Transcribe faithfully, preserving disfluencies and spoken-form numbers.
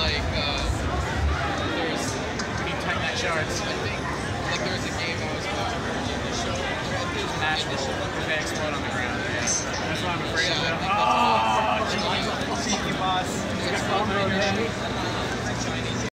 like uh, there's. You need to tighten that charts. I think like there was a game I was watching where the show. Nashville, they explode on the ground. Yeah. That's what I'm afraid Yeah, I of. think that's